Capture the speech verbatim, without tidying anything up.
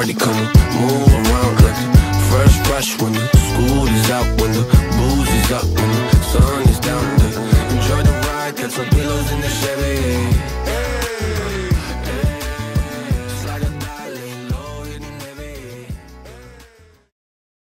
party, come on, move around like the fresh fresh when the school is out, when the booze is up, when the sun is down. Enjoy the ride, got some pillows in the Chevy.